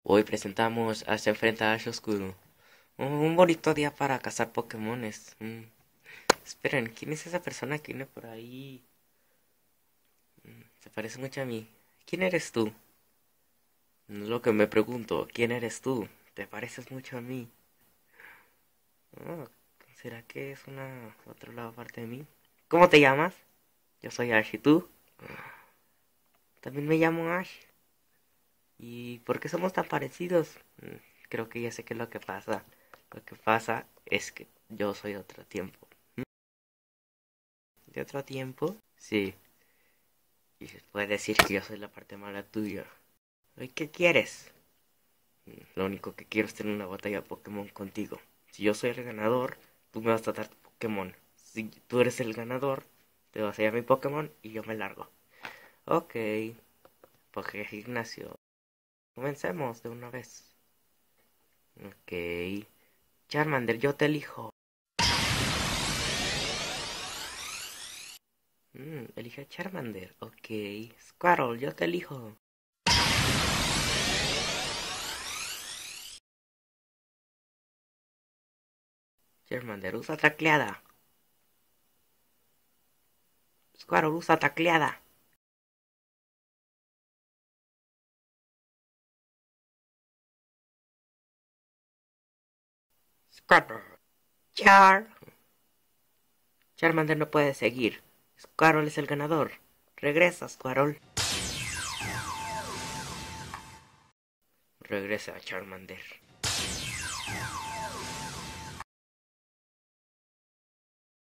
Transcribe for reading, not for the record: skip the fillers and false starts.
Hoy presentamos a Se enfrenta a Ash Oscuro. Un bonito día para cazar Pokémones. Esperen, ¿quién es esa persona que viene por ahí? Se parece mucho a mí. ¿Quién eres tú? No es lo que me pregunto. ¿Quién eres tú? Te pareces mucho a mí. Oh, ¿será que es una otro lado aparte de mí? ¿Cómo te llamas? Yo soy Ash, ¿y tú? También me llamo Ash. ¿Y por qué somos tan parecidos? Creo que ya sé qué es lo que pasa. Lo que pasa es que yo soy de otro tiempo. ¿De otro tiempo? Sí. Y se puede decir que yo soy la parte mala tuya. ¿Y qué quieres? Lo único que quiero es tener una batalla Pokémon contigo. Si yo soy el ganador, tú me vas a dar tu Pokémon. Si tú eres el ganador, te vas a llevar mi Pokémon y yo me largo. Ok. Porque Ignacio. Comencemos de una vez. Ok. Charmander, yo te elijo. Elige a Charmander. Ok. Squirtle, yo te elijo. Charmander, usa tacleada. Squirtle, usa tacleada. Squirtle. Charmander no puede seguir. Squirtle es el ganador. Regresa, Squirtle. Regresa, Charmander.